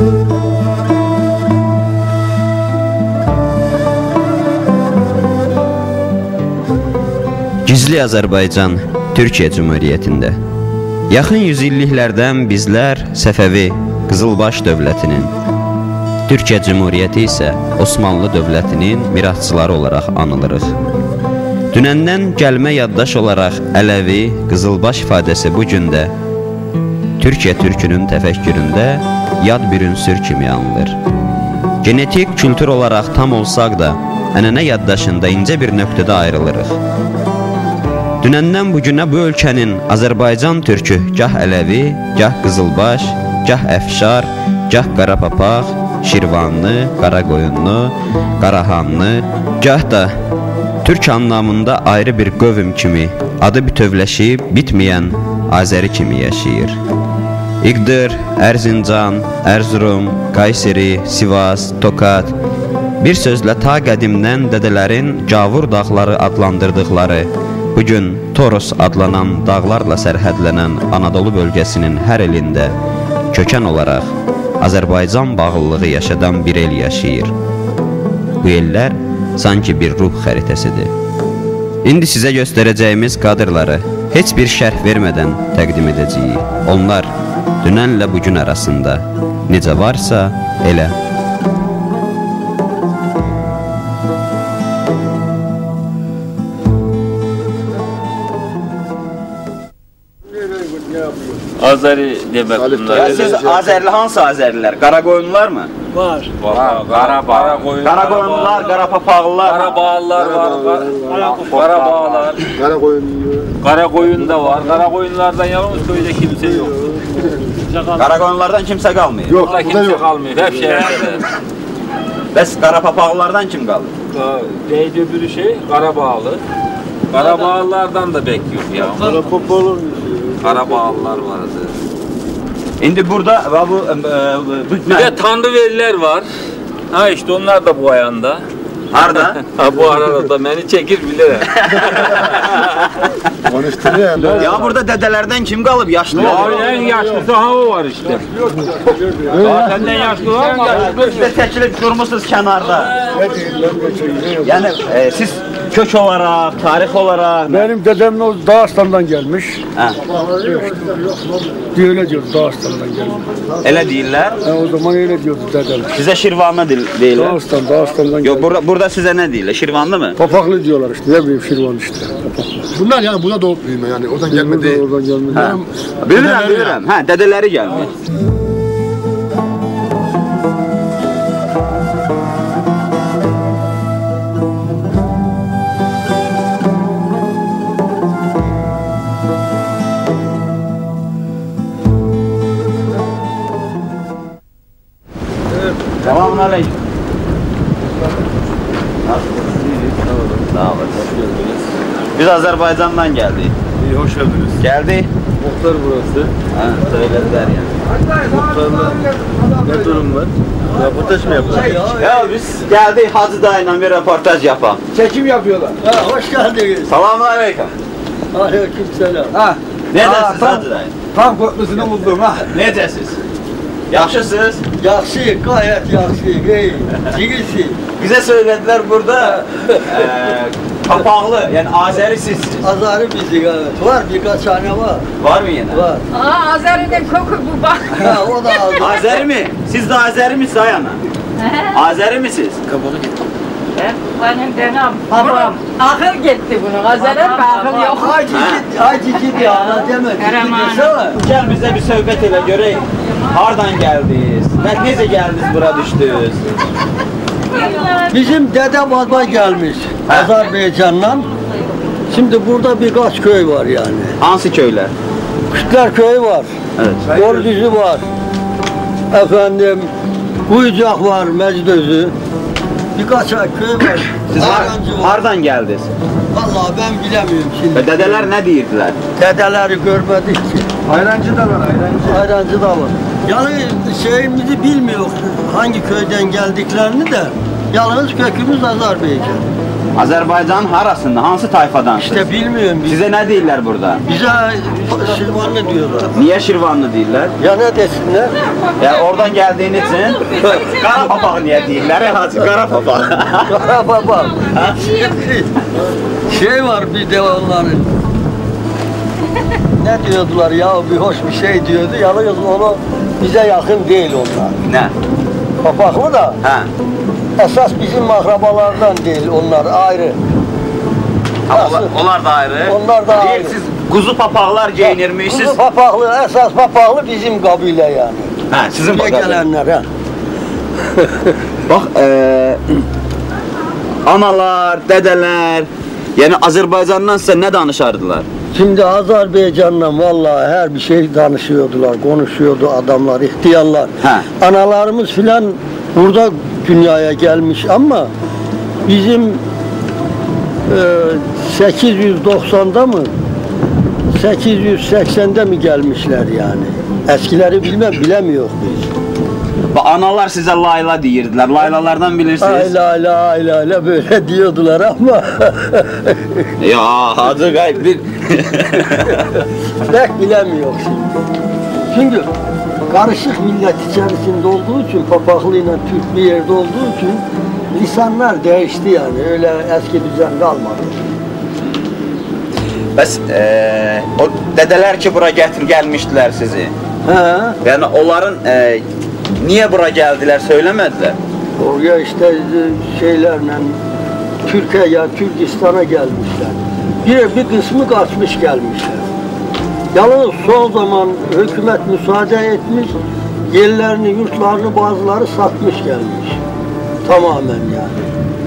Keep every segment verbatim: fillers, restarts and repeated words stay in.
Gizli Azərbaycan Türkiyə Cümhuriyyətində yaxın yüzilliklərdən bizlər Səfəvi Qızılbaş dövlətinin, Türkiyə Cümhuriyyəti isə Osmanlı dövlətinin mirasçıları olaraq anılırıq. Dünəndən gəlmə yaddaş olaraq Ələvi, Qızılbaş ifadəsi bu gündə Türkiyə türkünün təfəkküründə yad bir ünsür kimi anılır. Genetik, kültür olaraq tam olsaq da, ənənə yaddaşında incə bir nöqtədə ayrılırıq. Dünəndən bugünə bu ölkənin Azərbaycan türkü gah Ələvi, gah Qızılbaş, gah Əfşar, gah Qarapapaq, Şirvanlı, Qaraqoyunlu, Qarahanlı, gah da türk anlamında ayrı bir qövm kimi adı bütövləşib bitməyən Azəri kimi yaşayır. İqdır, Ərzincan, Ərzurum, Qayseri, Sivas, Tokat, bir sözlə ta qədimdən dədələrin Gavur dağları adlandırdıqları, bugün Toros adlanan dağlarla sərhədlənən Anadolu bölgəsinin hər elində kökən olaraq Azərbaycan bağlılığı yaşadan bir el yaşayır. Bu ellər sanki bir ruh xəritəsidir. İndi sizə göstərəcəyimiz kadrları heç bir şərh vermədən təqdim edəcəyik. Onlar dünənlə bugün arasında necə varsa elə. Azəri demək bunlar. Ya siz Azərli hansı Azərlilər? Qaraqoyunlular mı? Var. Qarabağ. Qaraqoyunlular, Qarapapaqlılar. Qarabağlılar var. Qarabağlar. Qaraqoyun da var. Qaraqoyunlardan yalnız köydə kimsə yoxdur. Qaraqoyunlardan kimsə qalmıyor. Yox, burada kimsə qalmıyor. Hep şəhərdə. Bəs Qarapapaqlılardan kim qalır? Deydi bir şey, Qarabağlı. Qarabağlılardan da bək yox ya. Qarapapaqlı. Qarabağlılar vardı. İndi burada bu bir de Tanrıverilər var. Ha işte onlar da bu ayanda. Harda? Ha bu arada beni çekir bilir. Konuşturuyor. Ya burada dedelerden kim kalıp yaşlı? Ya en yaşlısı ha o var işte. Senden yaşlı var mı? Siz de çekilip durmuşsunuz kenarda. Yani e, siz kök olarak, tarih olarak... Benim dedem o Dağıstan'dan gelmiş. Ha. Öyle diyordu, Dağıstan'dan gelmiş. Öyle değiller. Ha, o zaman öyle diyordu dedem. Size Şirvanlı değiller. Dağıstan, Dağıstan'dan gelmiş. Yok burada, burada size ne değiller? Şirvanlı mı? Papaklı diyorlar işte, ne bileyim Şirvan işte. Papaklı. Bunlar yani burada doğup büyüme yani, oradan gelmedi. Oradan gelmedi. Ha. Bilirim, bilirim. Ha, dedeleri gelmiş. Selamünaleyküm. Sağ olun. Biz Azerbaycan'dan geldik. İyi, hoş geldiniz. Geldi. Muhtar burası. Ha, söylediler yani. Muhtarla ne durum var? Röportaj mı yapıyorlar? Ya biz geldik Hacı dayıyla bir röportaj yapalım. Çekim yapıyorlar. Ha, hoş geldiniz. Selamünaleyküm. Aleyküm selam. Ha. Ne dersiniz Hacı dayı? Tam köprüsünü buldum ha. Ne dersiniz? Yaxşısınız? Yaxşı, gayet yaxşı. Hey, cigisi. Bize söylediler burada e, kapaklı yani Azeri sizsiniz. Azarı bizi evet. Var birkaç tane var. Var mı yine? Var. Aa, Azeri'nin koku bu bak. Ha, o da Azeri. Azeri mi? Siz de Azeri misiniz Ayana? Azeri misiniz? Benim denem. Babam. Akıl gitti bunun. Azeri akıl yok. Ay cici, ay cici diye ana deme. Cici Gel bize bir söhbət elə görək. Hardan geldiniz? Ne, nece geldiniz bura düşdünüz? Bizim dede baba gelmiş Azerbaycan'dan. Şimdi burada birkaç köy var yani. Hansı köyler? Kuşlar köyü var. Evet. Gördüzü var. Efendim, Kuyucak var, Mecdözü. Birkaç köy var. Siz har Ayrancı var. hardan geldiniz? Vallahi ben bilemiyorum şimdi. Ve dedeler ne deyirdiler? Dedeleri görmedik ki. Ayrancı da var, ayrancı. Ayrancı da var. Yani şeyimizi bilmiyor hangi köyden geldiklerini de. Yalnız kökümüz Azerbaycan. Azərbaycanın harasında, hansı tayfadansınız? İşte bilmiyorum biz. Sizə nə deyirlər burada? Bize Şirvanlı diyorlar. Niyə Şirvanlı deyirlər? Ya ne desinler? Ya oradan gəldiyin üçün qara papaq niyə deyirlər? Hacı qara papaq. Kara baba. Şey var bir de onların. Ne diyordular ya bir hoş bir şey diyordu. Yalnız onu bize yakın değil onlar. Nə? Papaklı da Hə. esas bizim akrabalardan değil onlar ayrı. Onlar, onlar da ayrı. Onlar da ayrı. Siz quzu papaqlar geyinirmişsiniz. Kuzu papaklı esas papaklı bizim kabile yani. Hə, sizin Buraya papaqlar. gelenler ha. Bax, e, analar, dədələr, yəni Azərbaycandan sizə nə danışardılar? Şimdi Azerbaycan'la vallahi her bir şey danışıyordular, konuşuyordu adamlar, ihtiyarlar. He. Analarımız filan burada dünyaya gelmiş ama bizim e, sekiz yüz doksanda mı sekiz yüz seksende mi gelmişler yani. Eskileri bilmem bilemiyoruz biz. Bax, analar sizə layla deyirdilər. Laylalardan bilirsiniz? Ayla ayla ayla ayla böyle diyordular ama Ya, hacı qayb bir. pek bilemiyor şimdi. Çünkü karışık millet içerisinde olduğu için, papaklıyla Türk bir yerde olduğu için lisanlar değişti yani. Öyle eski düzen kalmadı. Bəs, e, o dədələr ki, bura gətir gəlmişdilər sizi. He, Yəni, onların e, niyə bura gəldilər, söyləmədilər? oraya işte e, şeylerle Türkiye, Türkistan'a gelmişler. Bir, bir kısmı kaçmış gelmişler. Yalnız son zaman hükümet müsaade etmiş, yerlerini, yurtlarını bazıları satmış gelmiş. Tamamen yani.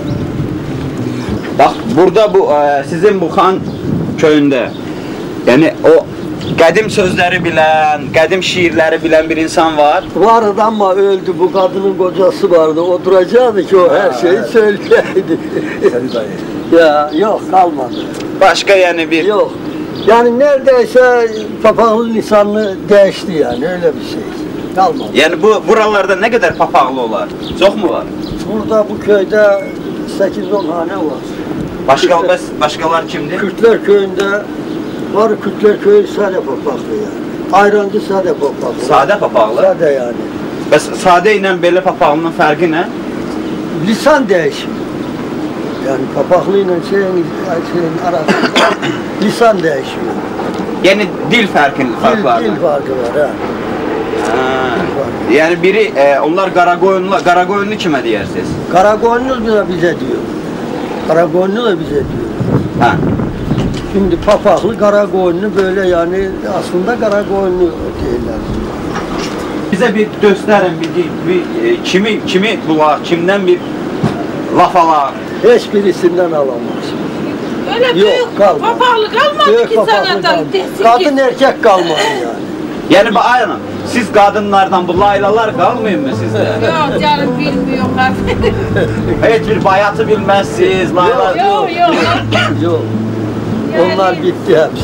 Bax, burada bu e, sizin bu xan köyündə, yəni o qədim sözləri bilən, qədim şiirləri bilən bir insan var. Vardı ama öldü. Bu kadının kocası vardı. Oturacaktı ki o her şeyi söyleyeydi. Ya yok kalmadı. Başqa yəni bir... Yok. Yani neredeyse papaklı lisanlı değişti yani öyle bir şey. Kalmadı. Yəni bu buralarda nə qədər papaqlı olar? Çox mu var? Burada bu köyde sekiz on hane var. Başqa Kürtler- bəs başqalar kimdir? Kürtler köyünde var, Kürtler köyü sade papaklı yani. Ayrancı sade papaklı. Sadə papaqlı? Sade yani. Bəs sadə ilə belə papaqlının fərqi nə? Lisan değişimi. Yani papaklıyla şeyin, şeyin arasında lisan değişimi. Yəni dil fərqi Dil, farqları. dil farkı var ha. Ha. Yəni biri e, onlar Qaraqoyunlu, Qaraqoyunlu kimə deyirsiniz? Karakoyunlu da bize diyor. Karakoyunlu da bize diyor. Hə. Şimdi papaklı Karakoyunlu böyle yani aslında Karakoyunlu değiller. Bizə bir göstərin bir, bir e, kimi kimi bulaq, kimdən bir laf alaq. Hiçbirisinden alamaz. Öyle Yok, büyük kalmadı. papağlı kalmadı Büyük ki papaklı sana da kalmadı. desin Kadın ki. erkek kalmadı yani. Yəni bu aynen siz qadınlardan bu laylalar qalmayın mı sizdə? Yok canım bilmiyor artık. Heç bir bayatı bilməzsiniz, layla. Yok yok. Yok. Onlar gitti hepsi.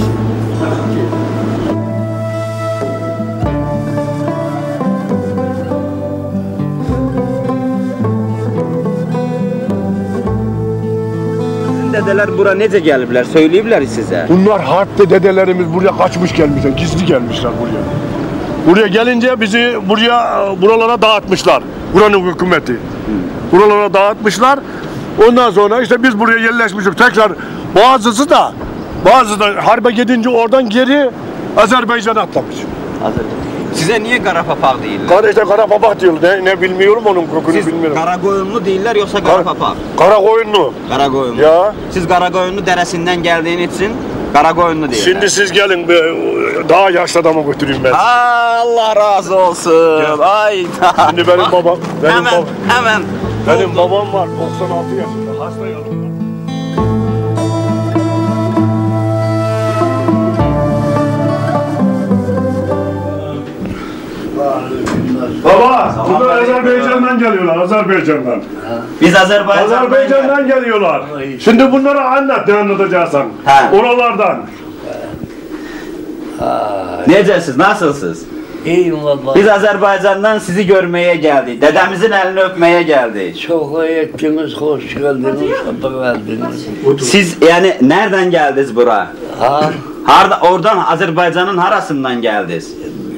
Sizin dədələr bura necə gəliblər, söyləyiblər sizə? Bunlar harpte dedelerimiz buraya kaçmış gelmişler, gizli gelmişler buraya. Buraya gelince bizi buraya, buralara dağıtmışlar. Buranın hükümeti. Buralara dağıtmışlar. Ondan sonra işte biz buraya yerleşmişiz. Tekrar bazısı da, bazısı da harbe gidince oradan geri Azerbaycan'a atlamış. Sizə niyə qara papaq deyirlər? Kara işte kara papaq diyor. Ne, ne bilmiyorum onun kokunu Siz bilmiyorum. Qaraqoyunlu deyirlər yoxsa qara papaq? Kara koyunlu. Qaraqoyunlu. Ya. Siz Qaraqoyunlu dərəsindən gəldiyiniz üçün Qaraqoyunlu deyirlər. Şimdi siz gelin be, daha yaşlı adama götüreyim ben. Aa, Allah razı olsun. Gel. Ay. Şimdi benim babam, benim Hemen, babam, hemen. benim babam var doksan altı yaşında, hasta yanımda. Baba, bunlar Azerbaycan'dan geliyorlar, Azerbaycan'dan. Biz Azerbaycan'dan Azerbaycan'dan geliyorlar. Şimdi bunlara anlat, ne anlatacaksın? He. Oralardan. Necəsiz, nasılsınız? Eyvallah. Biz Azərbaycandan sizi görmeye geldik. Dedemizin elini öpmeye geldik. Çok ettiniz, hoş geldiniz, sabah geldiniz. Siz yani nereden geldiniz bura? Ha? Harda, oradan Azerbaycan'ın harasından geldiniz?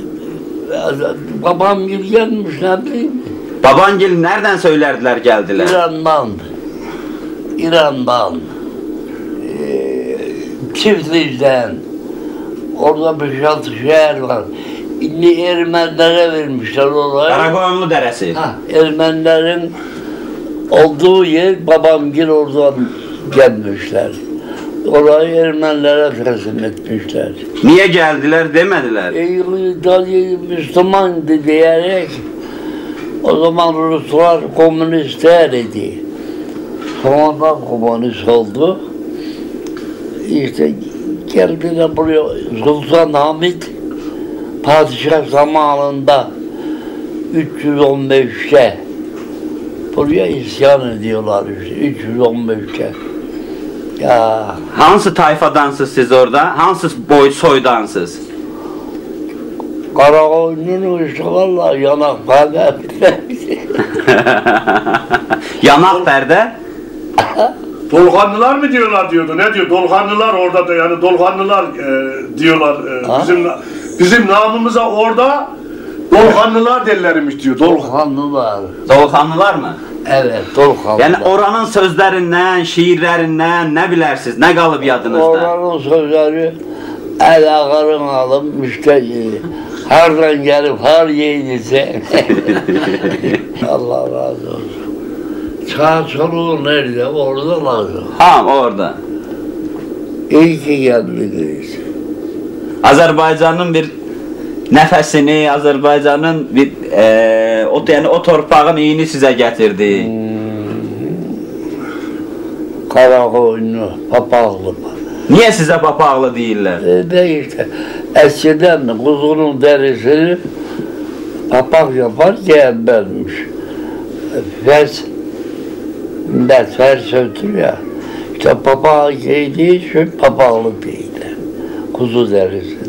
Babam gibi gelmiş, ne bileyim. Babangil nereden söylerdiler geldiler? İran'dan. İran'dan. Ee, Tiflis'ten. Orada beş altı şehir var. Şimdi Ermenilere vermişler orayı. Karakoyunlu Deresi. Ha, Ermenilerin olduğu yer, babamgil oradan gelmişler. Orayı Ermenilere teslim etmişler. Niye geldiler demediler. E, dayı Müslüman diyerek o zaman Ruslar komünistler idi. Sonradan komünist oldu. İşte geldiler buraya Sultan Hamid padişah zamanında üç yüz on beşte buraya isyan ediyorlar işte üç yüz on beşte. Ya Hansı tayfadansız siz orada? Hansı boy soydansız? Karakoyun'un işte vallahi yanak perde. Yanak perde? Dolganlılar mı diyorlar diyordu. Ne diyor? Dolganlılar orada da yani Dolganlılar e, diyorlar. E, Ha? bizim bizim namımıza orada Dolganlılar derlermiş diyor. Dolgan. Dolkanlılar. Doğukanlılar mı? Evet, Dolkanlılar. Yani oranın sözlerinden, şiirlerinden ne bilersiniz? Ne kalıp yadınızda? Oranın sözleri el ağarın alım işte e, hardan gelip har yeğenise. Allah razı olsun. Sağ soluğu nerede? Orada lazım. Ha orada. İyi ki geldiniz. Azerbaycan'ın bir nefesini, Azerbaycan'ın bir e, o yani o torpağın iyini size getirdi. Karakoyunlu, papaklı. Niye size papağlı değiller? E de işte eskiden kuzunun derisini papak yapar giyerlermiş. Fers, millet fers ötür ya. İşte papağı giydiği için papaklı değiller. Kuzu derisi.